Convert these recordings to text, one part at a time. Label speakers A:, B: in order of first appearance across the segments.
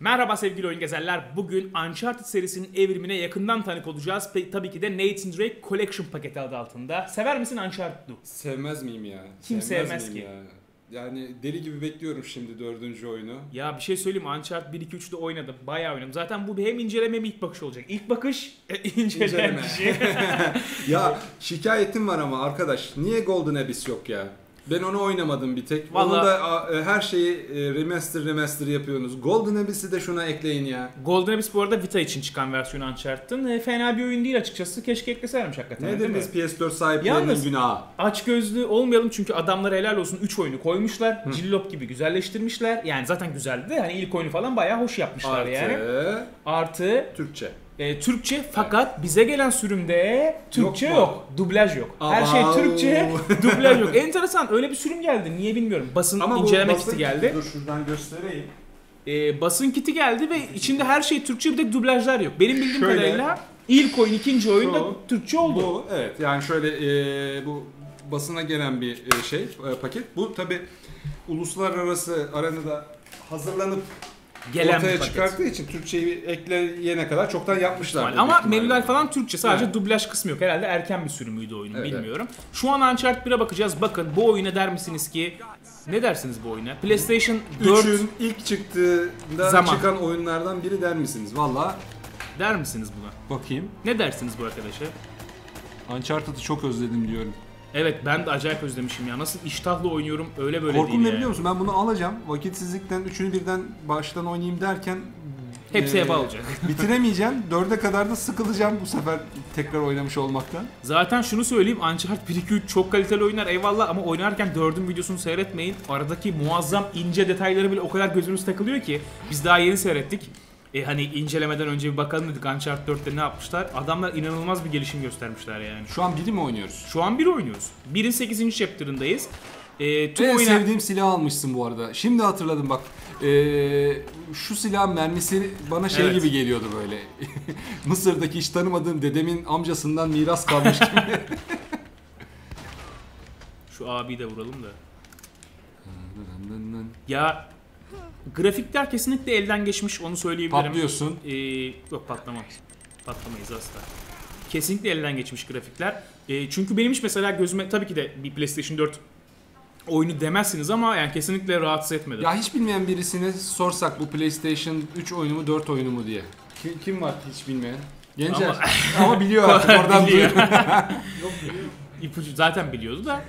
A: Merhaba sevgili oyun gezerler. Bugün Uncharted serisinin evrimine yakından tanık olacağız. Tabii ki de Nathan Drake Collection paketi adı altında. Sever misin Uncharted'ı?
B: Sevmez miyim ya?
A: Kim sevmez ki?
B: Ya? Yani deli gibi bekliyorum şimdi 4. oyunu.
A: Ya bir şey söyleyeyim mi? Uncharted 1, 2, 3'te oynadım. Bayağı oynadım. Zaten bu hem inceleme hem ilk bakış olacak. İlk bakış inceleyen kişi.
B: Ya şikayetim var ama arkadaş. Niye Golden Abyss yok ya? Ben onu oynamadım bir tek.
A: Vallahi,
B: onun da her şeyi remaster yapıyorsunuz. Golden Abyss'i de şuna ekleyin ya.
A: Golden Abyss bu arada Vita için çıkan versiyonu Uncharted'ın. Fena bir oyun değil açıkçası. Keşke ekleselermiş hakikaten.
B: Nedir biz PS4 sahiplerinin günahı?
A: Açgözlü olmayalım çünkü adamlara helal olsun 3 oyunu koymuşlar. Cillop gibi güzelleştirmişler. Yani zaten güzeldi de hani ilk oyunu falan bayağı hoş yapmışlar yani. Artı
B: Türkçe.
A: Türkçe fakat bize gelen sürümde Türkçe yok. Dublaj yok. Her şey Türkçe, dublaj yok. Enteresan, öyle bir sürüm geldi. Niye bilmiyorum. Basın
B: ama
A: inceleme kiti geldi.
B: Dur şuradan göstereyim.
A: Basın kiti geldi ve içinde her şey Türkçe, bir de dublajlar yok. Benim bildiğim kadarıyla ilk oyun, ikinci oyun da Türkçe oldu.
B: Bu evet, yani şöyle bu basına gelen bir paket. Bu tabi uluslararası arenada hazırlanıp
A: gelen
B: ortaya çıkarttığı için Türkçeyi ekleyene kadar çoktan yapmışlar.
A: Ama menüler falan Türkçe, sadece dublaj kısmı yok. Herhalde erken bir sürümüydü oyunun, bilmiyorum. Şu an Uncharted 1'e bakacağız. Bakın bu oyuna der misiniz ki, ne dersiniz bu oyuna? PlayStation 4
B: 3'ün ilk çıktığında çıkan oyunlardan biri der misiniz? Valla.
A: Der misiniz buna?
B: Bakayım.
A: Ne dersiniz bu arkadaşa?
B: Uncharted'ı çok özledim diyorum.
A: Evet, ben de acayip özlemişim ya. Nasıl iştahla oynuyorum, öyle böyle
B: Korkum
A: değil
B: ne
A: yani.
B: biliyor musun? Ben bunu alacağım. Vakitsizlikten üçünü birden baştan oynayayım derken
A: hepsi heba olacak.
B: Bitiremeyeceğim. 4'e kadar da sıkılacağım bu sefer tekrar oynamış olmaktan.
A: Zaten şunu söyleyeyim, Uncharted 1, 2, 3 çok kaliteli oyunlar eyvallah ama oynarken 4'ün videosunu seyretmeyin. Aradaki muazzam ince detayları bile o kadar gözünüz takılıyor ki. Biz daha yeni seyrettik. Hani incelemeden önce bir bakalım dedik Uncharted 4'te ne yapmışlar. Adamlar inanılmaz bir gelişim göstermişler yani.
B: Şu an 1'i mi oynuyoruz?
A: Şu an 1 oynuyoruz. 1'in 8. chapter'ındayız.
B: En sevdiğim silah almışsın bu arada. Şimdi hatırladım bak. Şu silah mermisi bana gibi geliyordu böyle. Mısır'daki hiç tanımadığım dedemin amcasından miras kalmış gibi.
A: Şu abiyi de vuralım da. Ya grafikler kesinlikle elden geçmiş, onu söyleyebilirim.
B: Patlıyorsun.
A: Yok, patlamam. Patlamayız asla. Kesinlikle elden geçmiş grafikler. Çünkü benim hiç mesela gözüme, tabii ki de bir PlayStation 4 oyunu demezsiniz ama yani kesinlikle rahatsız etmedi.
B: Ya hiç bilmeyen birisine sorsak bu PlayStation 3 oyunu mu 4 oyunu mu diye. Kim var hiç bilmeyen? Gençler. Ama biliyor artık, oradan duyuyor.
A: İpucu zaten biliyordu da.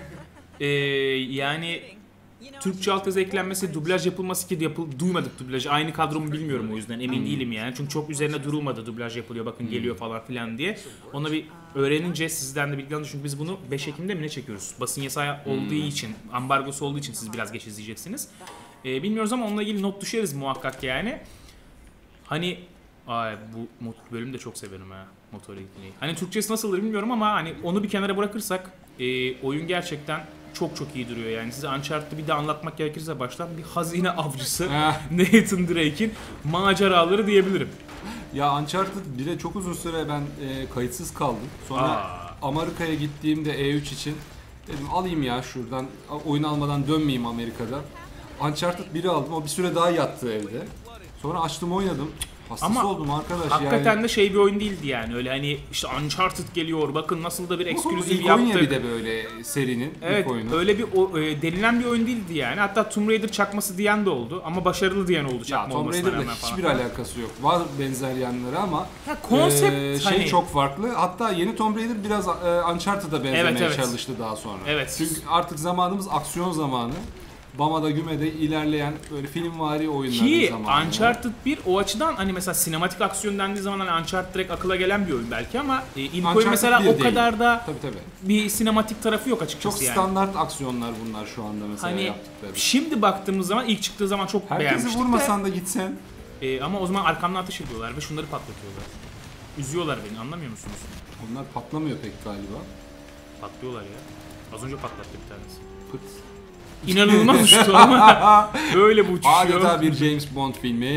A: Yani Türkçe altyazı eklenmesi, dublaj yapılması ki duymadık dublajı. Aynı kadro mu bilmiyorum, o yüzden emin değilim yani. Çünkü çok üzerine durulmadı, dublaj yapılıyor bakın geliyor falan filan diye. Onu bir öğrenince sizden de bilgi alın. Çünkü biz bunu 5 Ekim'de mi ne çekiyoruz? Basın yasağı olduğu için, ambargosu olduğu için siz biraz geç izleyeceksiniz. Bilmiyoruz ama onunla ilgili not düşeriz muhakkak yani. Hani bu bölümü de çok severim ha, motor ilgili. Hani Türkçesi nasıldır bilmiyorum ama hani onu bir kenara bırakırsak oyun gerçekten çok çok iyi duruyor yani. Size Uncharted'ı bir de anlatmak gerekirse baştan bir hazine avcısı Nathan Drake'in maceraları diyebilirim.
B: Ya Uncharted 1'e çok uzun süre ben kayıtsız kaldım. Sonra Amerika'ya gittiğimde E3 için dedim alayım ya şuradan, oyun almadan dönmeyeyim Amerika'da. Uncharted 1'i aldım, o bir süre daha yattı evde. Sonra açtım oynadım. Hastası oldum arkadaş
A: hakikaten
B: yani.
A: De bir oyun değildi yani, öyle hani işte Uncharted geliyor bakın nasıl da bir ekskluzif
B: yaptı.
A: yaptı.
B: İlk oyun bir de böyle serinin ilk oyunu.
A: Öyle bir denilen bir oyun değildi yani. Hatta Tomb Raider çakması diyen de oldu ama başarılı diyen oldu çakma olmasına rağmen falan.
B: Tomb Raider'la hiçbir alakası yok. Var benzer yanları ama
A: konsept hani
B: çok farklı. Hatta yeni Tomb Raider biraz Uncharted'a benzemeye çalıştı daha sonra.
A: Evet.
B: Çünkü artık zamanımız aksiyon zamanı. Bama'da Güme'de ilerleyen böyle filmvari oyunların zamanı.
A: Ki Uncharted 1 o açıdan hani mesela sinematik aksiyon dendiği zaman hani Uncharted direkt akıla gelen bir oyun belki ama ilk oyun mesela o kadar da bir sinematik tarafı yok açıkçası
B: çok
A: yani.
B: Çok standart aksiyonlar bunlar şu anda mesela
A: hani
B: yaptıkları.
A: Şimdi baktığımız zaman ilk çıktığı zaman çok beğenmiştik.
B: Herkesi vurmasan da gitsen.
A: Ama o zaman arkamdan ateş ediyorlar ve şunları patlatıyorlar. Üzüyorlar beni, anlamıyor musunuz?
B: Onlar patlamıyor pek galiba.
A: Patlıyorlar ya. Az önce patlattı bir tanesi.
B: Pıt.
A: İnanılmaz uçtu ama öyle bu uçuşuyor.
B: Adeta bir James Bond filmi.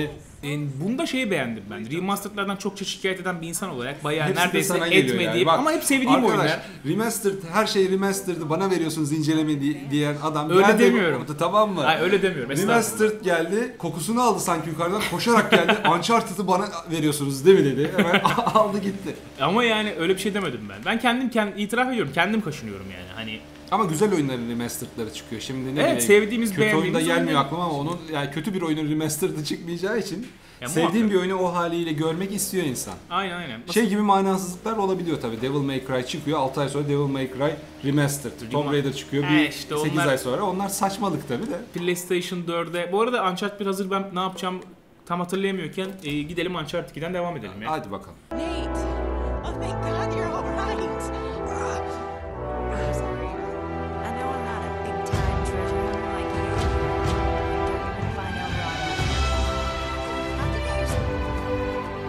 A: Bunda şeyi beğendim ben. Remastered'lardan çokça şikayet eden bir insan olarak bayağı
B: Hepsi de
A: neredeyse
B: sana geliyor
A: etmediğim
B: yani. Bak,
A: ama hep sevdiğim
B: arkadaş,
A: oyunlar.
B: Remastered, her şey remastered'ı bana veriyorsunuz inceleme diyen adam.
A: Öyle
B: geldi,
A: demiyorum.
B: Tamam mı?
A: Hayır öyle demiyorum.
B: Remastered geldi, kokusunu aldı sanki yukarıdan, koşarak geldi. Uncharted'ı bana veriyorsunuz değil mi dedi. Hemen aldı gitti.
A: Ama yani öyle bir şey demedim ben. Ben kendim itiraf ediyorum. Kendim kaşınıyorum yani. Hani
B: Ama güzel oyunların remastered'ları çıkıyor. Şimdi ne
A: evet,
B: bileyim,
A: sevdiğimiz,
B: kötü oyunda
A: beğendiğimiz
B: gelmiyor
A: oyunlar.
B: aklıma ama onun yani kötü bir oyunun remastered'ı çıkmayacağı için
A: Ya
B: sevdiğim
A: muhakkak.
B: bir oyunu o haliyle görmek istiyor insan.
A: aynen.
B: Şey gibi manasızlıklar olabiliyor tabii. Devil May Cry çıkıyor, 6 ay sonra Devil May Cry Remastered. Tomb Raider çıkıyor,
A: işte
B: 8
A: onlar-
B: ay sonra. Onlar saçmalık tabii de.
A: PlayStation 4'e. Bu arada Uncharted bir hazır, ben ne yapacağım tam hatırlayamıyorken gidelim Uncharted 2'den devam edelim ya.
B: Hadi bakalım.
C: Nate! Oh, thank God you're all right. I'm sorry. I know I'm not a big time treasure hunter like you. Don't even find Eldorado. How'd you get yourself?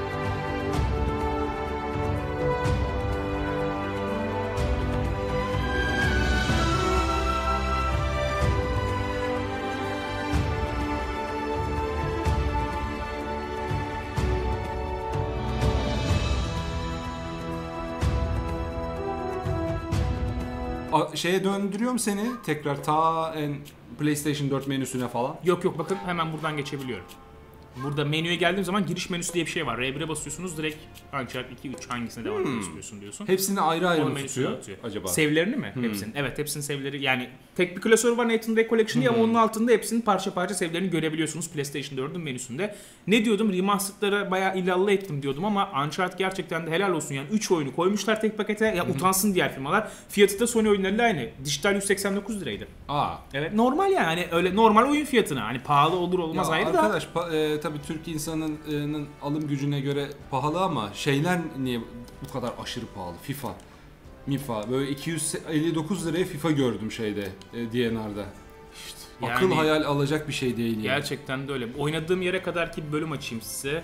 B: Şeye döndürüyorum seni tekrar ta PlayStation 4 menüsüne falan.
A: Yok bakın hemen buradan geçebiliyorum. Burada menüye geldiğim zaman giriş menüsü diye bir şey var. R1'e basıyorsunuz, direkt Uncharted 2, 3 hangisine devam etmek istiyorsun diyorsun.
B: Hepsini ayrı ayrı
A: Onun
B: mı
A: menüsünü
B: tutuyor
A: atıyor.
B: acaba?
A: Save'lerini mi? Hepsinin. Evet, hepsinin save'leri. Yani tek bir klasör var Nathan Drake Collection diye ama onun altında hepsinin parça parça save'lerini görebiliyorsunuz PlayStation 4'ün menüsünde. Ne diyordum? Remastered'lara bayağı illallah ettim diyordum ama Uncharted gerçekten de helal olsun yani. 3 oyunu koymuşlar tek pakete. Ya utansın diğer firmalar. Fiyatı da Sony oyunlarıyla aynı. Dijital 189 liraydı.
B: Aa.
A: Evet, normal yani. Hani öyle normal oyun fiyatına. Hani pahalı olur olmaz
B: Ya
A: ayrı da.
B: arkadaş tabii Türk insanının alım gücüne göre pahalı ama şeyler niye bu kadar aşırı pahalı? FIFA, MIFA böyle 259 liraya FIFA gördüm şeyde DNR'da.
A: Yani
B: Akıl hayal alacak bir şey değil yani.
A: gerçekten de öyle. Oynadığım yere kadar ki bir bölüm açayım size.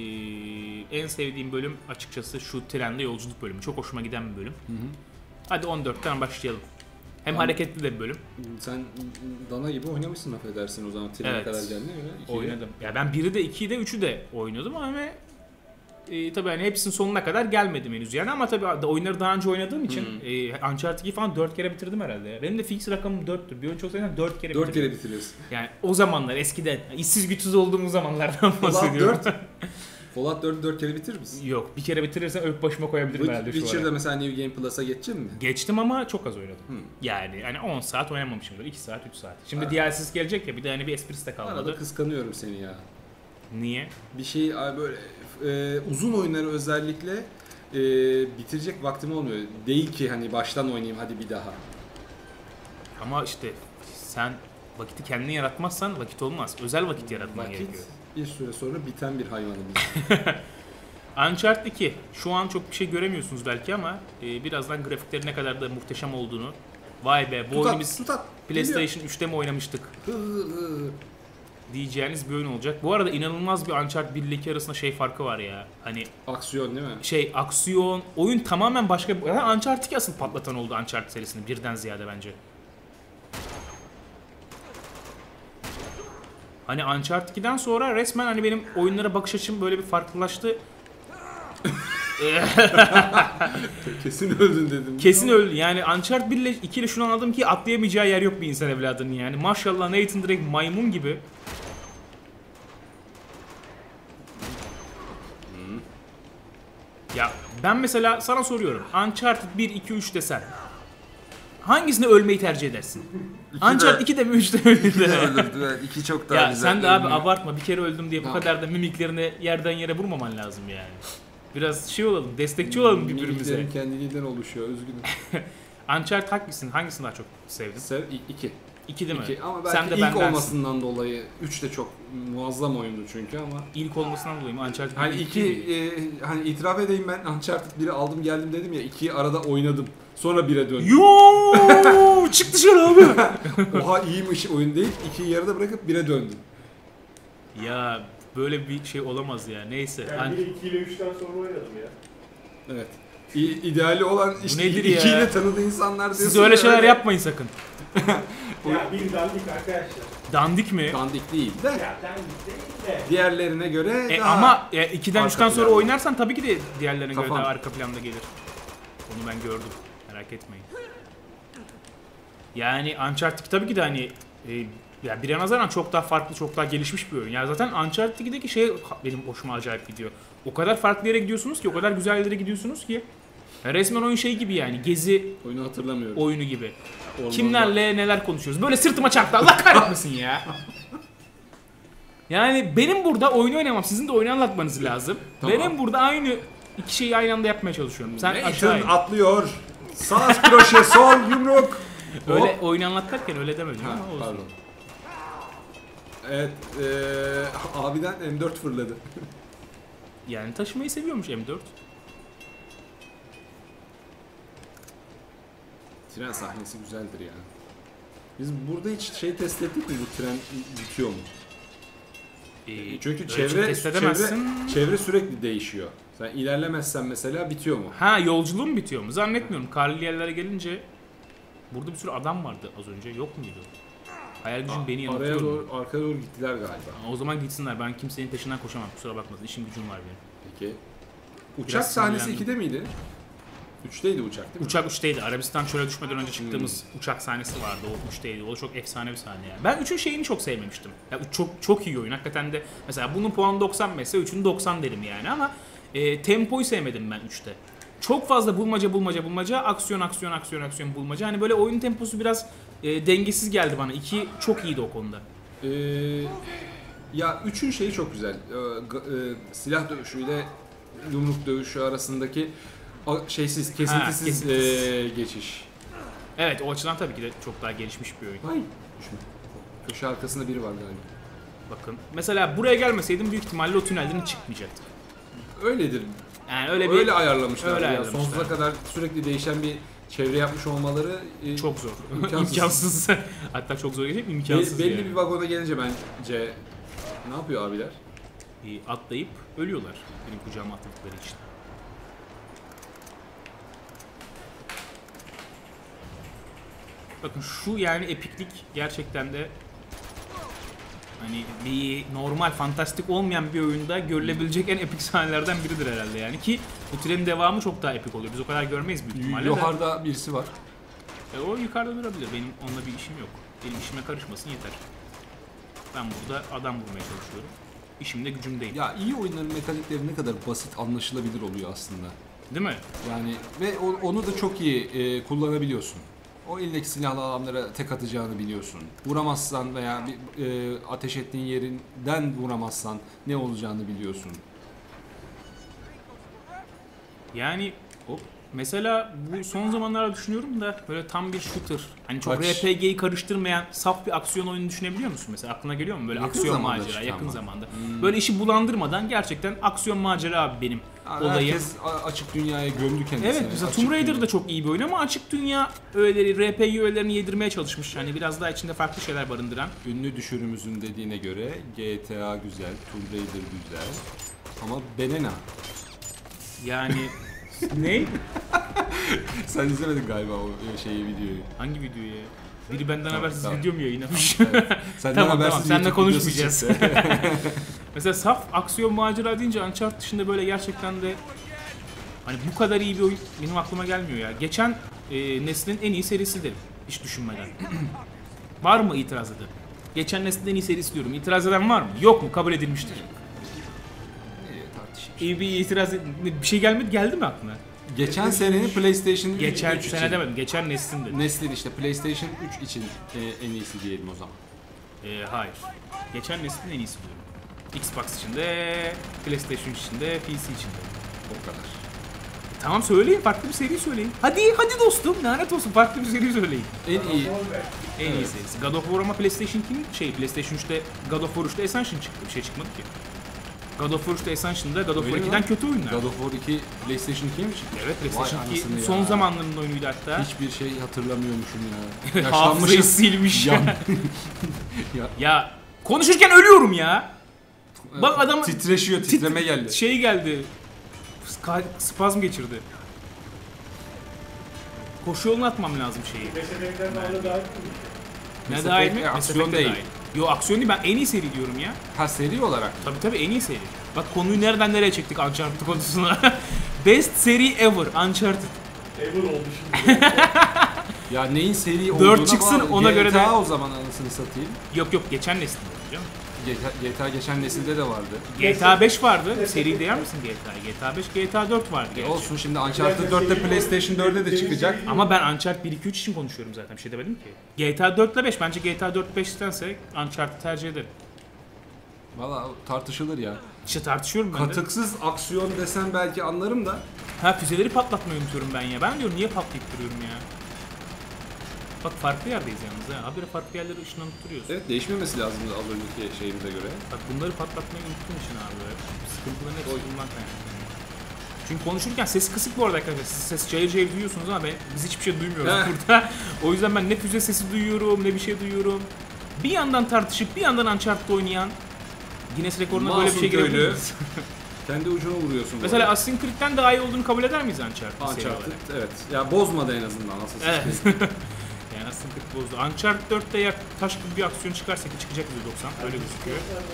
A: En sevdiğim bölüm açıkçası şu trende yolculuk bölümü. Çok hoşuma giden bir bölüm. Hadi 14'ten başlayalım. Hem hareketli de bir bölüm.
B: Sen dana gibi oynamışsın affedersin o zaman trene
A: Evet.
B: kadar geldiğine göre.
A: Oynadım. Ya ben 1'i de 2'yi de 3'ü de oynadım ama tabii hani hepsinin sonuna kadar gelmedim henüz yani ama tabii oyunları daha önce oynadığım için Uncharted 2 falan 4 kere bitirdim herhalde ya. Benim de fix rakamım 4'tür. Bir oyun çok sevdiğimden 4 kere
B: 4
A: bitirdim.
B: kere bitiriyorsun.
A: Yani o zamanlar eskiden işsiz güçsüz olduğumuz zamanlardan bahsediyorum.
B: Fallout 4'ü 4 kere bitirir misin?
A: Yok, bir kere bitirirsem öp başıma koyabilirim herhalde şu
B: Witcher'da
A: ara.
B: mesela New Game Plus'a geçecek mi?
A: Geçtim ama çok az oynadım. Yani hani 10 saat oynamamışımdır. 2 saat 3 saat. Şimdi DLC'si gelecek ya, bir de hani bir esprisi de
B: Arada
A: kalmadı.
B: kıskanıyorum seni ya.
A: Niye?
B: Bir şey böyle uzun oyunları özellikle bitirecek vaktim olmuyor. Değil ki hani baştan oynayayım hadi bir daha.
A: Ama işte sen vakiti kendin yaratmazsan vakit olmaz. Özel vakit yaratman
B: Vakit
A: gerekiyor.
B: bir süre sonra biten bir hayvanımız.
A: Uncharted 2. Şu an çok bir şey göremiyorsunuz belki ama birazdan grafikleri ne kadar da muhteşem olduğunu. Vay be, bu oyunu biz PlayStation 3'te mi oynamıştık diyeceğiniz bir oyun olacak. Bu arada inanılmaz bir Uncharted 1 ile 2 arasında şey farkı var ya. Hani
B: Aksiyon değil mi?
A: aksiyon, oyun tamamen başka bir... Yani Uncharted 2 asıl patlatan oldu Uncharted serisini birden ziyade bence. Hani Uncharted 2'den sonra resmen hani benim oyunlara bakış açım böyle bir farklılaştı.
B: Kesin öldün dedim.
A: Kesin öldü. Yani Uncharted 1 ile 2 ile şunu anladım ki atlayamayacağı yer yok bir insan evladının yani. Maşallah Nathan Drake maymun gibi. Ya ben mesela sana soruyorum. Uncharted 1, 2, 3 desen hangisine ölmeyi tercih edersin? Uncharted 2'de mi 3'te mi?
B: öldürdü. Evet, iki çok daha
A: Ya
B: güzel.
A: sen de abi abartma, bir kere öldüm diye bu kadar da mimiklerini yerden yere vurmaman lazım yani. Biraz şey olalım, destekçi olalım birbirimize.
B: Mimiklerin kendiliğinden oluşuyor, üzgünüm.
A: Uncharted hangisini daha çok sevdin?
B: İki.
A: 2 değil mi?
B: İki. Ama belki
A: Sen de
B: ilk
A: bendensin.
B: olmasından dolayı 3 de çok muazzam oyundu çünkü ama.
A: İlk olmasından dolayı mı? Uncharted
B: Hani hani itiraf edeyim ben Uncharted 1'i aldım geldim dedim ya 2'yi arada oynadım. Sonra 1'e döndüm.
A: Yoo! Çık dışarı abi.
B: Oha iyiymiş oyun değil. 2'yi yarıda bırakıp 1'e döndüm.
A: Ya böyle bir şey olamaz ya. Neyse.
D: Yani 1, 2 ile 3'ten sonra oynadım ya.
B: Evet. İdeali olan işte
A: nedir
B: 2
A: ya?
B: ile tanıdığı insanlar diyorsun.
A: Siz öyle şeyler yapmayın sakın.
D: Ya bir dandik arkadaşlar.
A: Dandik mi?
B: Dandik değil de
D: Ya ben değil de.
B: diğerlerine göre daha...
A: Ama 2'den
B: arka
A: 3'ten sonra
B: planda.
A: oynarsan tabii ki de diğerlerine göre
B: Kafam.
A: daha arka planda gelir. Onu ben gördüm. Merak etmeyin. Yani Uncharted tabii ki de hani ya birine nazaran çok daha farklı, çok daha gelişmiş bir oyun. Yani zaten Uncharted 2'deki şey benim hoşuma acayip gidiyor. O kadar farklı yere gidiyorsunuz ki, o kadar güzel yerlere gidiyorsunuz ki. Ya resmen oyun şey gibi yani, gezi
B: Oyunu hatırlamıyorum.
A: oyunu gibi.
B: Ormanda.
A: Kimlerle neler konuşuyoruz. Böyle sırtıma çarptı, Allah kahretmesin ya. Yani benim burada oyunu oynamam, sizin de oyunu anlatmanız lazım.
B: Tamam.
A: Benim burada aynı iki şeyi aynı anda yapmaya çalışıyorum. Sen aşağı in.
B: Nathan atlıyor. Sağ kroşe, sol yumruk.
A: Öyle
B: Hop.
A: oyunu anlatırken öyle demedim
B: Ha,
A: ama olsun.
B: pardon. Evet, abiden M4 fırladı.
A: Yani taşımayı seviyormuş M4.
B: Tren sahnesi güzeldir ya. Biz burada hiç şey test ettik mi, bu tren bitiyor mu? Çünkü
A: öyle çok test
B: çevre
A: edemezsin.
B: sürekli değişiyor. Sen ilerlemezsen mesela bitiyor mu?
A: Ha, yolculuğum bitiyor mu? Zannetmiyorum. Karlı yerlere gelince burada bir sürü adam vardı az önce. Yok muydu? Hayal gücüm beni
B: Araya
A: yanıltıyor mu?
B: doğru, arkaya doğru gittiler galiba.
A: O zaman gitsinler. Ben kimsenin peşinden koşamam. Kusura bakmasın. İşim gücüm var benim.
B: Peki. Uçak
A: Biraz
B: sahnesi
A: sinirlendim.
B: 2'de miydi? 3'teydi uçak değil mi?
A: Uçak 3'teydi. Arabistan çöle düşmeden önce çıktığımız uçak sahnesi vardı. O 3'teydi. O çok efsane bir sahne yani. Ben 3'ün şeyini çok sevmemiştim. Ya, çok iyi oyun. Hakikaten de mesela bunun puanı 90 mesela 3'ün 90 derim yani ama tempoyu sevmedim ben 3'te. Çok fazla bulmaca, aksiyon bulmaca. Hani böyle oyun temposu biraz dengesiz geldi bana. 2 çok iyiydi o konuda.
B: Ya 3'ün şeyi çok güzel. Silah dövüşüyle yumruk dövüşü arasındaki şeysiz, kesintisiz
A: kesintisiz.
B: geçiş.
A: Evet, o açıdan tabii ki de çok daha gelişmiş bir oyun.
B: Ay, düşme. Köşe arkasında biri var galiba.
A: Bakın. Mesela buraya gelmeseydim büyük ihtimalle o tünelden hiç çıkmayacaktık.
B: Öyledir.
A: Yani öyle
B: Öyle ayarlamışlar.
A: öyle
B: ya.
A: ayarlamışlar.
B: Sonsuza kadar sürekli değişen bir çevre yapmış olmaları
A: çok zor.
B: İmkansız.
A: İmkansız. Hatta çok zor geçecek, imkansız
B: belli
A: yani.
B: bir vagona gelince bence ne yapıyor abiler?
A: Atlayıp ölüyorlar benim kucağıma atladıkları için. Bakın şu yani epiklik gerçekten de hani bir normal fantastik olmayan bir oyunda görülebilecek en epik sahnelerden biridir herhalde yani ki bu trenin devamı çok daha epik oluyor. Biz o kadar görmeyiz büyük ihtimalle de.
B: Yukarıda birisi var.
A: O yukarıda durabilir. Benim onunla bir işim yok. Benim işime karışmasın yeter. Ben burada adam vurmaya çalışıyorum. İşimde gücümdeyim.
B: Ya iyi oyunların mekanikleri ne kadar basit, anlaşılabilir oluyor aslında.
A: Değil mi?
B: Yani ve onu da çok iyi kullanabiliyorsun. O eldeki silahlı adamlara tek atacağını biliyorsun. Vuramazsan veya ateş ettiğin yerinden vuramazsan ne olacağını biliyorsun.
A: Yani
B: Hop.
A: mesela bu son zamanlarda düşünüyorum da böyle tam bir shooter. Hani çok
B: Kaç-
A: RPG'yi karıştırmayan saf bir aksiyon oyunu düşünebiliyor musun? Mesela aklına geliyor mu? Böyle
B: Yakın
A: aksiyon
B: zamanda
A: macera,
B: çıktı
A: yakın
B: ama.
A: zamanda. Böyle işi bulandırmadan gerçekten aksiyon macera abi benim olayım.
B: Herkes açık dünyaya gömdü kendisini.
A: Evet, mesela
B: Açık
A: Tomb Raider
B: dünya.
A: da çok iyi bir oyun ama açık dünya öğeleri, RPG öğelerini yedirmeye çalışmış. Hani biraz daha içinde farklı şeyler barındıran.
B: Ünlü düşürümüzün dediğine göre GTA güzel, Tomb Raider güzel. Ama Benena.
A: Yani ne?
B: Sen izlemedin galiba o videoyu.
A: Hangi videoyu ya? Biri benden
B: Tamam,
A: habersiz
B: tamam.
A: video mu yayınlamış?
B: Evet. Senden
A: Tamam,
B: habersiz
A: seninle
B: YouTube videosu
A: konuşmayacağız.
B: çıktı.
A: Mesela saf aksiyon macera deyince Uncharted dışında böyle gerçekten de hani bu kadar iyi bir oyun benim aklıma gelmiyor ya. Geçen neslin en iyi serisi derim. Hiç düşünmeden. Var mı itiraz eden? Geçen neslin en iyi serisi diyorum. İtiraz eden var mı? Yok mu? Kabul edilmiştir.
B: Tartışayım.
A: İyi bir itiraz bir şey geldi mi aklına?
B: Geçen senenin PlayStation 3
A: Geçen
B: 3
A: sene
B: için.
A: demedim. Geçen neslin dedim.
B: Neslin işte PlayStation 3 için en iyisi diyelim o zaman.
A: Hayır. Geçen neslin en iyisi diyorum. Xbox için de, PlayStation için de, PC için de.
B: O kadar.
A: Tamam söyleyin, farklı bir seri söyleyin. Hadi dostum, lanet olsun, farklı bir seri söyleyin.
B: En iyi.
A: En iyi serisi. God of War ama PlayStation 3'te God of War 3'te Ascension çıktı. Bir şey çıkmadı ki. God of War 3'te Ascension'da God of War
B: Öyle mi
A: 2'den
B: lan?
A: kötü oyunlar.
B: God of War 2 PlayStation 2'ye mi çıktı?
A: Evet, PlayStation
B: Vay
A: 2
B: anasını
A: son
B: ya.
A: zamanlarının oyunuydu hatta.
B: Hiçbir şey hatırlamıyormuşum ya.
A: Hafızayı silmiş.
B: Ya.
A: Ya konuşurken ölüyorum ya. Bak adam
B: Titreşiyor, titreme geldi.
A: şey geldi. Spazm geçirdi. Koşu yoluna atmam lazım şeyi.
D: Meselekler bana dahil mi?
A: Ne
B: Mass
A: dahil
B: Effect
A: mi? Mass
B: aksiyon
A: Effect'e
B: değil.
A: dahil. Yo aksiyon değil, ben en iyi seri diyorum ya.
B: Ha, seri olarak.
A: Tabii en iyi seri. Bak konuyu nereden nereye çektik Uncharted konusuna. Best seri ever Uncharted.
D: Ever oldu şimdi.
B: Ya neyin seri
A: 4
B: olduğuna
A: çıksın,
B: bağlı.
A: ona göre de-
B: GTA o zaman anasını satayım.
A: Yok geçen nesil canım.
B: GTA geçen nesilde de vardı.
A: GTA 5 vardı. Seri değer misin GTA? GTA 5, GTA 4 vardı. gerçi.
B: Olsun, şimdi Uncharted 4'te PlayStation 4'e de çıkacak.
A: Ama ben Uncharted 1 2 3 için konuşuyorum zaten. Bir şey demedim ki. GTA 4 ile 5 bence GTA 4 5'tense Uncharted tercih ederim.
B: Valla tartışılır ya.
A: İşte tartışıyorum ben de.
B: Katıksız aksiyon desen belki anlarım da.
A: Ha füzeleri patlatmayı unutuyorum ben ya. Ben diyorum niye patlayıp duruyorum ya. Bak farklı yerdeyiz yalnız ha. Habire farklı yerlere ışınlanıp duruyoruz.
B: Evet, değişmemesi lazım az önceki şeyimize göre.
A: Bak bunları patlatmayı unuttuğum için abi. Sıkıntıların hepsi bundan kaynaklanıyor. Çünkü konuşurken sesi kısık bu arada arkadaşlar. Siz ses cayır cayır duyuyorsunuz ama biz hiçbir şey duymuyoruz burada. O yüzden ben ne füze sesi duyuyorum ne bir şey duyuyorum. Bir yandan tartışıp bir yandan Uncharted oynayan Guinness rekoruna böyle bir şey
B: Masum köylü.
A: girebiliriz.
B: Kendi ucuna vuruyorsun. bu
A: Mesela
B: arada.
A: Assassin's Creed'den daha iyi olduğunu kabul eder miyiz Uncharted seri
B: Uncharted,
A: olarak?
B: evet. Ya bozmadı en azından Assassin's
A: Evet.
B: Creed.
A: Yani Assassin's Creed bozdu. Uncharted 4'te ya taş gibi bir aksiyon çıkarsa ki çıkacak %90 öyle gözüküyor.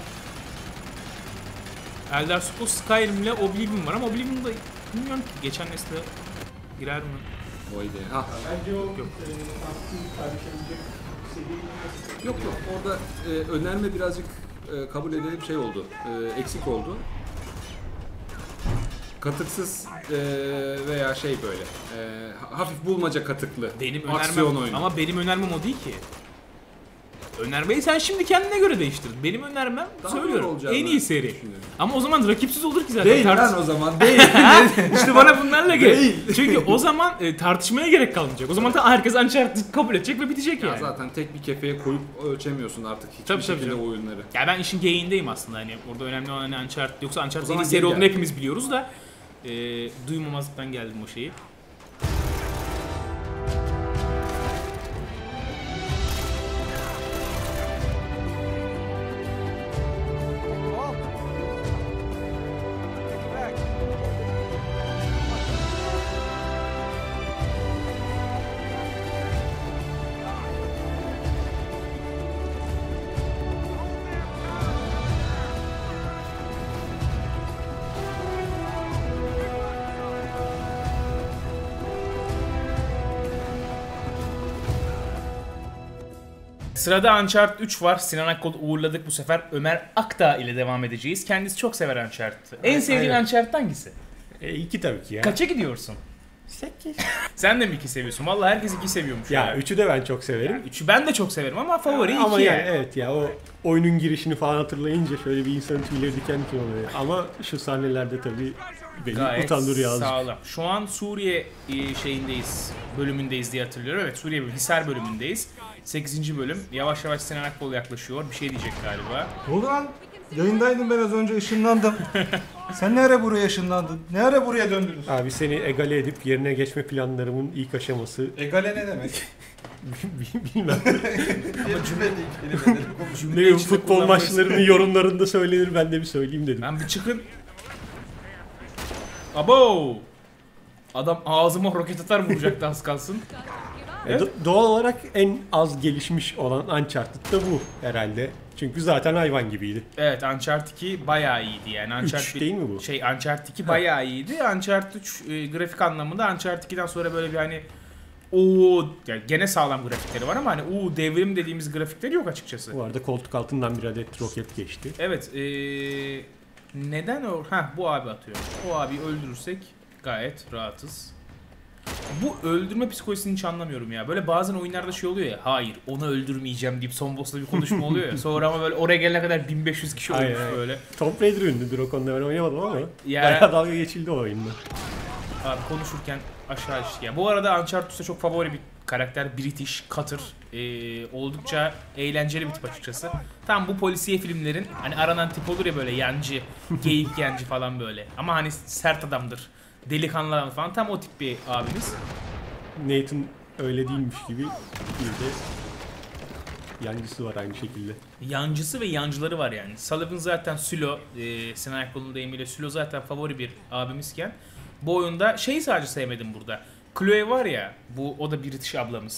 A: Elder Scrolls Skyrim'le Oblivion var ama Oblivion'da bilmiyorum ki geçen nesle girer mi?
B: Oydu. Ah.
D: Bence o
A: Yok.
D: Tanrı'nın kardeşlerimizce seri
B: Yok orada önerme birazcık kabul edilen şey oldu. Eksik oldu. Katıksız veya şey böyle hafif bulmaca katıklı
A: Benim
B: aksiyon
A: önermem
B: oyunu.
A: ama benim önermem o değil ki. Önermeyi sen şimdi kendine göre değiştirdin. Benim önermem
B: Daha
A: söylüyorum.
B: doğru olacağını
A: En iyi seri.
B: düşünüyorum.
A: Ama o zaman rakipsiz olur ki zaten.
B: Değil lan o zaman değil.
A: İşte bana bunlarla gerek.
B: Değil.
A: Çünkü o zaman tartışmaya gerek kalmayacak. O zaman da herkes Uncharted kabul edecek ve bitecek
B: Ya
A: yani.
B: zaten tek bir kefeye koyup ölçemiyorsun artık hiçbir
A: Tabii, tabii
B: şekilde
A: canım.
B: oyunları.
A: Ya ben işin geyiğindeyim aslında hani orada önemli olan hani Uncharted yoksa
B: O
A: Uncharted
B: zaman
A: yeni seri
B: geri
A: olduğunu
B: gel.
A: hepimiz biliyoruz da duymamazlıktan geldim o şeyi. Sırada Uncharted 3 var. Sinan Akkol'u uğurladık bu sefer. Ömer Akdağ ile devam edeceğiz. Kendisi çok sever Uncharted'ı. En sevdiğin
E: Aynen.
A: Uncharted hangisi?
E: 2 tabii ki ya.
A: Kaça gidiyorsun?
E: 8.
A: Sen de mi 2 seviyorsun? Vallahi herkes 2 seviyormuş.
E: Ya 3'ü de ben çok severim.
A: 3'ü ben de çok severim ama favori 2
E: Ama
A: yani.
E: yani evet ya o oyunun girişini falan hatırlayınca şöyle bir insanın tüyleri diken diken oluyor. Ama şu sahnelerde tabii beni
A: Gayet
E: utandırıyor azıcık.
A: sağlam. Şu an Suriye şeyindeyiz, bölümündeyiz diye hatırlıyorum. Evet, Suriye bölümü, Hisar bölümündeyiz. 8. bölüm. Yavaş yavaş Sinan Akkol yaklaşıyor. Bir şey diyecek galiba.
F: Ne oldu lan? Yayındaydım ben az önce ışınlandım. Sen ne ara buraya ışınlandın? Ne ara buraya döndünüz?
E: Abi seni egale edip yerine geçme planlarımın ilk aşaması
F: Egale ne demek?
E: bilmem.
A: Cümle
E: Ne bileyim,
A: içinde
E: futbol
A: kullanmayı-
E: maçlarının yorumlarında söylenir ben de bir söyleyeyim dedim.
A: Ben bir çıkın. Abo! Adam ağzıma roket atar vuracaktı az kalsın.
E: Doğal olarak en az gelişmiş olan Uncharted da bu herhalde. Çünkü zaten hayvan gibiydi.
A: Evet, Uncharted 2 bayağı iyiydi yani. Uncharted
E: 3 değil mi bu?
A: Uncharted 2 bayağı iyiydi. Uncharted 3 grafik anlamında Uncharted 2'den sonra böyle bir hani o yani gene sağlam grafikleri var ama hani devrim dediğimiz grafikleri yok açıkçası.
E: Bu arada koltuk altından bir adet roket geçti.
A: Evet, neden o? Bu abi atıyor. O abi öldürürsek gayet rahatız. Bu öldürme psikolojisini hiç anlamıyorum ya. Böyle bazen oyunlarda şey oluyor ya. Hayır, onu öldürmeyeceğim deyip son boss'la bir konuşma oluyor ya. Sonra ama böyle oraya gelene kadar 1500 kişi ölmüş
E: Aynen.
A: böyle.
E: Tomb Raider ünlüdür o konuda, ben oynamadım ama
A: Ya-
E: bayağı dalga geçildi o oyunda.
A: Abi konuşurken aşağı işte. Ya bu arada Uncharted 3'te çok favori bir karakter British Cutter. Oldukça eğlenceli bir tip açıkçası. Tam bu polisiye filmlerin hani aranan tip olur ya böyle yancı, geyik yancı falan böyle. Ama hani sert adamdır. Delikanlı adam falan, tam o tip bir abimiz.
E: Nathan öyle değilmiş gibi bir de yancısı var aynı şekilde.
A: Yancısı ve yancıları var yani. Sullivan zaten Sülo, Sinan Akbol'un deyimiyle Sülo zaten favori bir abimizken bu oyunda şeyi sadece sevmedim burada. Chloe var ya, o da British ablamız.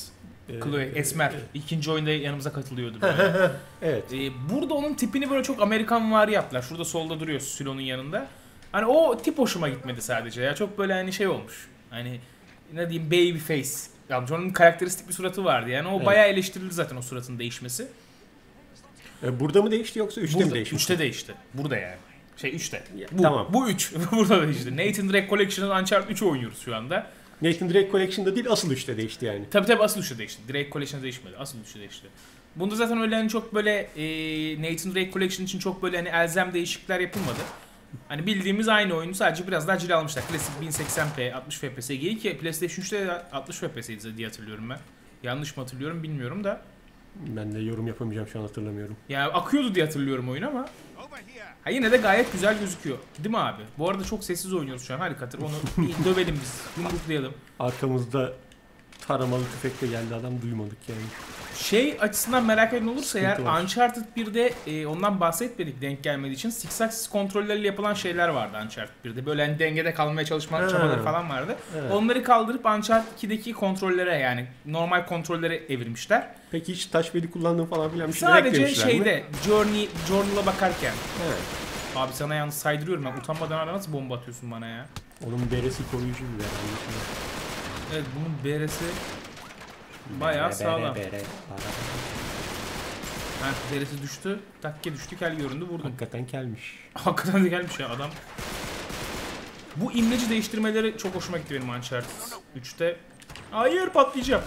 A: Chloe, Esmer. İkinci oyunda yanımıza katılıyordu böyle.
E: Evet.
A: Burada onun tipini böyle çok Amerikanvari yaptılar. Şurada solda duruyor Sülo'nun yanında. Hani o tip hoşuma gitmedi sadece ya. Çok böyle hani şey olmuş. Hani ne diyeyim, baby face. Ya onun karakteristik bir suratı vardı yani. O
E: Evet.
A: bayağı eleştirildi zaten o suratın değişmesi.
E: Burada mı değişti yoksa 3'te mi değişti?
A: 3'te değişti. Burada yani. 3'te. Bu,
E: tamam.
A: Bu 3. Burada değişti. Nathan Drake Collection'ın Uncharted 3'ü oynuyoruz şu anda.
E: Nathan Drake Collection'da değil, asıl 3'te değişti yani.
A: Tabii asıl 3'te değişti. Drake Collection değişmedi. Asıl 3'te değişti. Bunda zaten öyle hani çok böyle Nathan Drake Collection için çok böyle hani elzem değişiklikler yapılmadı. Hani bildiğimiz aynı oyunu sadece biraz daha cilalamışlar. Klasik 1080p 60 FPS gibi ki PlayStation 3'te 60 FPS'ydi diye hatırlıyorum ben. Yanlış mı hatırlıyorum bilmiyorum da.
E: Ben de yorum yapamayacağım, şu an hatırlamıyorum.
A: Yani akıyordu diye hatırlıyorum oyun ama. Ha yine de gayet güzel gözüküyor. Değil mi abi? Bu arada çok sessiz oynuyoruz şu an. Hadi Katır onu bir dövelim biz. Yumruklayalım.
E: Arkamızda taramalı tüfekle geldi adam, duymadık yani.
A: Şey açısından merak eden olursa eğer
E: var.
A: Uncharted 1'de ondan bahsetmedik denk gelmediği için six axis kontrolleriyle yapılan şeyler vardı Uncharted 1'de. Böyle hani dengede kalmaya çalışma çabaları falan vardı.
E: Evet.
A: Onları kaldırıp Uncharted 2'deki kontrollere yani normal kontrollere evirmişler.
E: Peki hiç touchpad'i kullandığın falan filan bir şeyler
A: Sadece
E: eklemişler mi?
A: şeyde Journal'a bakarken.
E: Evet.
A: Abi sana yalnız saydırıyorum ben, utanmadan ara nasıl bomba atıyorsun bana ya?
E: Onun beresi koruyucu bir herhalde.
A: Evet bunun BR'si bayağı sağlam. Heh, derisi düştü, takke düştü, kel göründü, vurdum.
E: Hakikaten kelmiş.
A: Hakikaten de gelmiş ya adam. Bu imleci değiştirmeleri çok hoşuma gitti benim Uncharted 3'te. Hayır patlayacağım.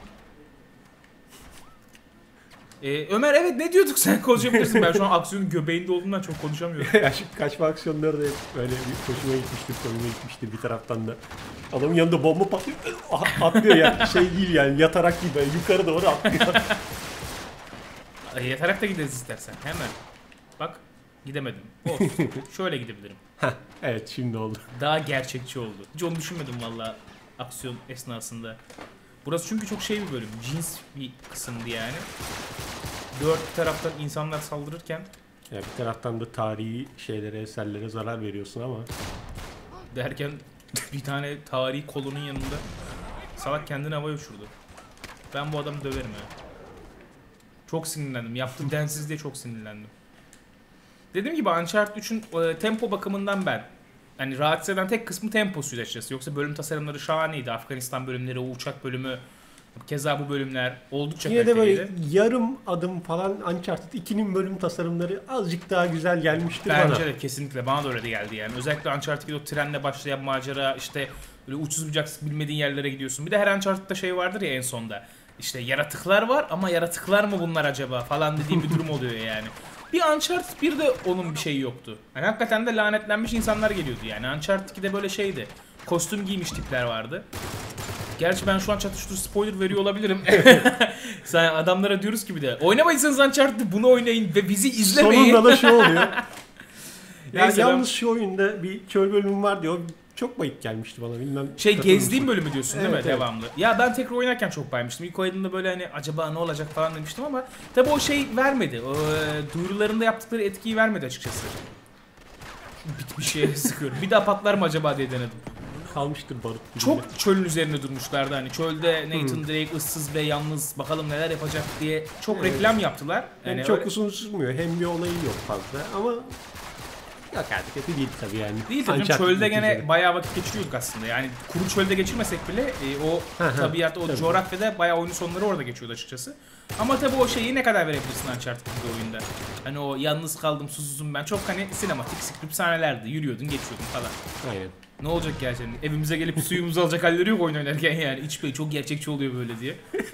A: Ömer evet ne diyorduk, sen konuşabilirsin. Ben şu an aksiyonun göbeğinde olduğumdan çok konuşamıyorum.
E: Ya şu kaçma aksiyonları da hep böyle bir hoşuma gitmiştir, konuma gitmiştir bir taraftan da. Adamın yanında bomba patlıyor, atlıyor yani, şey değil yani, yatarak gibi böyle yukarı doğru atlıyor.
A: Yatarak da gideriz istersen hemen. Bak gidemedim. Olsun. Şöyle gidebilirim.
E: Evet, şimdi oldu.
A: Daha gerçekçi oldu. Hiç onu düşünmedim valla aksiyon esnasında. Burası çünkü çok şey bir bölüm. Cins bir kısımdı yani. Dört taraftan insanlar saldırırken
E: Ya bir taraftan da tarihi şeylere, eserlere zarar veriyorsun ama.
A: derken bir tane tarihi kolonun yanında salak kendini havaya uçurdu. Ben bu adamı döverim ya. Çok sinirlendim. Yaptığı densizliğe çok sinirlendim. Dediğim gibi Uncharted 3'ün tempo bakımından ben hani rahatsız eden tek kısmı temposuydu açıkçası. Yoksa bölüm tasarımları şahaneydi. Afganistan bölümleri, o uçak bölümü, keza bu bölümler oldukça
E: Yine de böyle
A: kaliteliydi.
E: yarım adım falan Uncharted 2'nin bölüm tasarımları azıcık daha güzel gelmiştir bana.
A: Bence de kesinlikle bana da öyle de geldi yani. Özellikle Uncharted'da o trenle başlayan macera, işte böyle uçsuz bucaksız bilmediğin yerlere gidiyorsun. Bir de her Uncharted'da şey vardır ya en sonda. İşte yaratıklar var ama yaratıklar mı bunlar acaba falan dediğim bir durum oluyor yani. Bir Uncharted 1'de onun bir şeyi yoktu. Yani hakikaten de lanetlenmiş insanlar geliyordu yani. Uncharted 2'de böyle şeydi. Kostüm giymiş tipler vardı. Gerçi ben şu an çatıştır spoiler veriyor olabilirim. Sen adamlara diyoruz ki bir de oynamayınsanız Uncharted'ı bunu oynayın ve bizi izlemeyin.
E: Sonunda da şu oluyor. Ya
A: Neyse,
E: yalnız şu oyunda bir çöl bölümü var diyor. Çok bayık gelmişti bana, bilmem.
A: Şey
E: katılır
A: gezdiğim
E: mısın?
A: bölümü diyorsun değil
E: Evet,
A: mi
E: evet.
A: devamlı? Ya ben tekrar oynarken çok baymıştım. İlk oynadığımda böyle hani acaba ne olacak falan demiştim ama tabii o şey vermedi. O duyurularında yaptıkları etkiyi vermedi açıkçası. Bir şeye sıkıyorum. Bir daha patlar mı acaba diye denedim.
E: Kalmıştır barut gibi.
A: Çok çölün üzerinde durmuşlardı hani. Çölde Nathan Drake ıssız ve yalnız, bakalım neler yapacak diye çok
E: Evet.
A: reklam yaptılar.
E: Yani çok uzun sürmüyor. Hem bir olayı yok fazla ama yok artık kötü değil tabii yani.
A: Değil tabii.
E: Uncharted
A: Çölde gene
E: neticede.
A: bayağı vakit geçiriyorduk aslında. Yani kuru çölde geçirmesek bile o tabiat, o
E: tabii.
A: coğrafyada bayağı oyun sonları orada geçiyordu açıkçası. Ama tabii o şeyi ne kadar verebilirsin Uncharted bir oyunda. Hani o yalnız kaldım, susuzum ben. Çok hani sinematik, script sahnelerdi. Yürüyordun, geçiyordun falan.
E: Aynen.
A: Ne olacak gerçekten? Evimize gelip suyumuzu alacak halleri yok oyun oynarken yani. İç Bey çok gerçekçi oluyor böyle diye.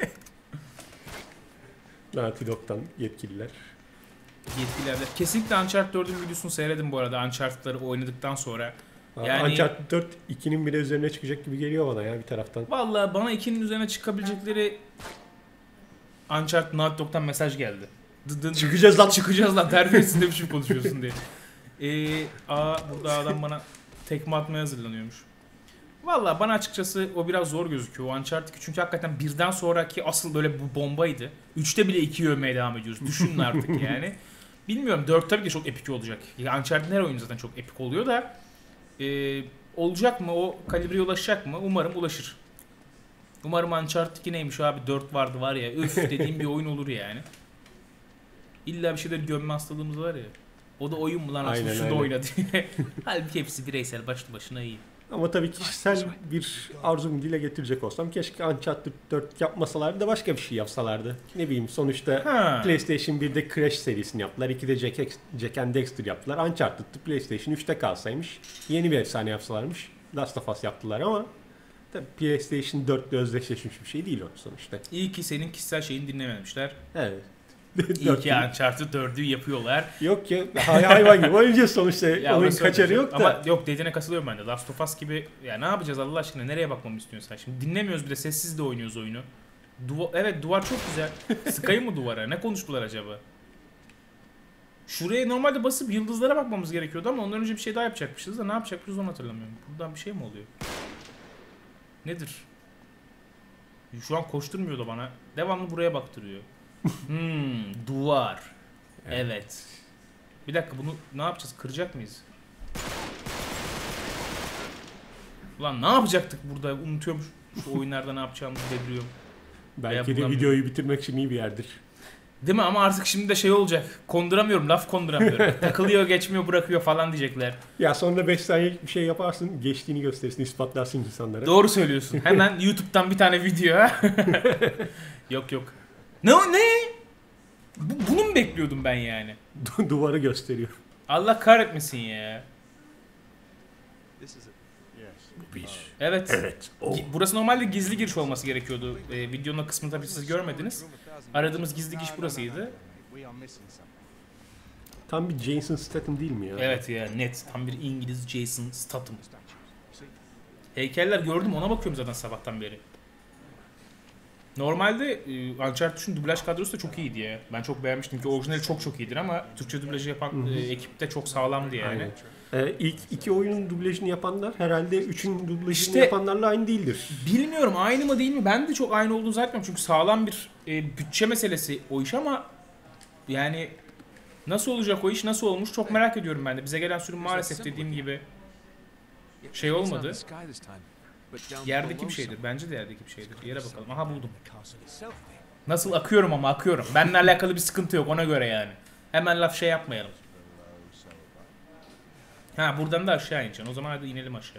E: Naughty Dog'dan yetkililer.
A: Yetkililerde. Kesinlikle Uncharted 4'ün videosunu seyredin bu arada Uncharted'ları oynadıktan sonra. Yani
E: Uncharted 4 2'nin bile üzerine çıkacak gibi geliyor bana ya bir taraftan.
A: vallahi bana 2'nin üzerine çıkabilecekleri Uncharted Naughty Dog'dan mesaj geldi.
E: Çıkacağız lan.
A: Çıkacağız lan, terbiyesiz ne biçim konuşuyorsun diye. Burada adam bana tekme atmaya hazırlanıyormuş. Valla bana açıkçası o biraz zor gözüküyor. O Uncharted 2 çünkü hakikaten birden sonraki asıl böyle bu bombaydı. 3'te bile 2'yi övmeye devam ediyoruz. Düşünün artık yani. Bilmiyorum, 4 tabii ki çok epik olacak. Yani Uncharted her oyun zaten çok epik oluyor da olacak mı? O kalibreye ulaşacak mı? Umarım ulaşır. Umarım Uncharted 2 neymiş abi 4 vardı var ya üf dediğim bir oyun olur yani. İlla bir şeyler gömme hastalığımız var ya. O da oyun mu lan aslında
E: Aynen,
A: şu da
E: aynen.
A: oyna diye. Halbuki hepsi bireysel başlı başına iyi.
E: Ama tabii kişisel bir arzumu dile getirecek olsam keşke Uncharted 4 yapmasalardı da başka bir şey yapsalardı. Ne bileyim sonuçta
A: Ha.
E: PlayStation 1'de Crash serisini yaptılar. 2'de Jack and Dexter yaptılar. Uncharted'da PlayStation 3'te kalsaymış. Yeni bir efsane yapsalarmış. Last of Us yaptılar ama tabii PlayStation 4 ile özdeşleşmiş bir şey değil o sonuçta.
A: İyi ki senin kişisel şeyini dinlememişler.
E: Evet.
A: İyi ki Uncharted 4'ü yapıyorlar.
E: Yok ya hayvan gibi oynayacağız sonuçta.
A: Ya
E: Onun
A: orası
E: kaçarı
A: öyle.
E: yok da.
A: Ama yok dediğine katılıyorum ben de. Last of Us gibi ya ne yapacağız Allah aşkına nereye bakmamı istiyorsun sen? Şimdi dinlemiyoruz bile sessiz de oynuyoruz oyunu. Evet duvar çok güzel. Sıkayım mı duvara? Ne konuştular acaba? Şuraya normalde basıp yıldızlara bakmamız gerekiyordu ama ondan önce bir şey daha yapacakmışız da ne yapacakmışız onu hatırlamıyorum. Buradan bir şey mi oluyor? Nedir? Şu an koşturmuyor da bana. Devamlı buraya baktırıyor. Duvar. Evet. Bir dakika bunu ne yapacağız? Kıracak mıyız? Ulan ne yapacaktık burada? Unutuyorum şu oyunlarda ne yapacağımızı bedeliyorum.
E: Belki de
A: Veya
E: videoyu bitirmek için iyi bir yerdir.
A: Değil mi? Ama artık şimdi de şey olacak. Konduramıyorum, laf konduramıyorum. Takılıyor, geçmiyor, bırakıyor falan diyecekler.
E: Ya sonra 5 saniyelik bir şey yaparsın, geçtiğini gösterirsin, ispatlarsın insanlara.
A: Doğru söylüyorsun. Hemen YouTube'dan bir tane video. Yok yok. Ne? Bunu mu bekliyordum ben yani?
E: Duvarı gösteriyor.
A: Allah kahretmesin ya. Evet.
E: Evet.
A: Burası normalde gizli giriş olması gerekiyordu. Videonun o kısmını tabii siz görmediniz. Aradığımız gizli giriş burasıydı.
E: Tam bir Jason Statham değil mi ya?
A: Evet ya net. Tam bir İngiliz Jason Statham. Heykeller gördüm ona bakıyorum zaten sabahtan beri. Normalde Uncharted 3'ün dublaj kadrosu da çok iyiydi ya. Ben çok beğenmiştim ki orijinali çok iyidir ama Türkçe dublajı yapan ekip de çok sağlamdı yani.
E: Aynen. İlk 2 oyunun dublajını yapanlar herhalde 3'ün dublajını
A: İşte-
E: yapanlarla aynı değildir.
A: Bilmiyorum aynı mı değil mi? Ben de çok aynı olduğunu zannetmiyorum. Çünkü sağlam bir bütçe meselesi o iş ama yani nasıl olacak o iş nasıl olmuş çok merak ediyorum ben de. Bize gelen sürüm maalesef dediğim gibi şey olmadı. Yerdeki bir şeydir. Bence de yerdeki bir şeydir. Yere bakalım. Aha buldum. Nasıl akıyorum ama akıyorum. Benimle alakalı bir sıkıntı yok ona göre yani. Hemen laf şey yapmayalım. Ha buradan da aşağı ineceksin. O zaman hadi inelim aşağı.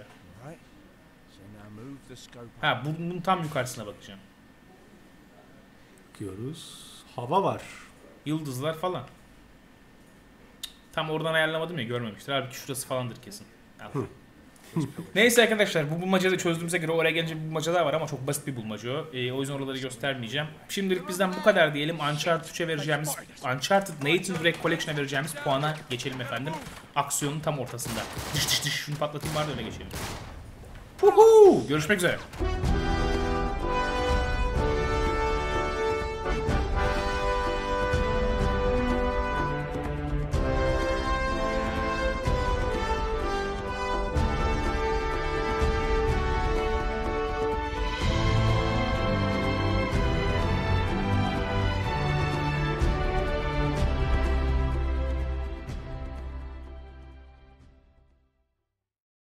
A: Ha bunun tam yukarısına bakacağım.
E: Bakıyoruz. Hava var.
A: Yıldızlar falan. Tam oradan ayarlamadım ya görmemiştir. Halbuki şurası falandır kesin. Neyse arkadaşlar bu bulmacayı çözdüğümüze göre oraya gelince bir bulmaca daha var ama çok basit bir bulmaca o. O yüzden oraları göstermeyeceğim. Şimdilik bizden bu kadar diyelim. Uncharted 3'e vereceğimiz, Uncharted Nathan Drake Collection'a vereceğimiz puana geçelim efendim. Aksiyonun tam ortasında. Dış şunu patlatayım var da öyle geçelim. Görüşmek üzere.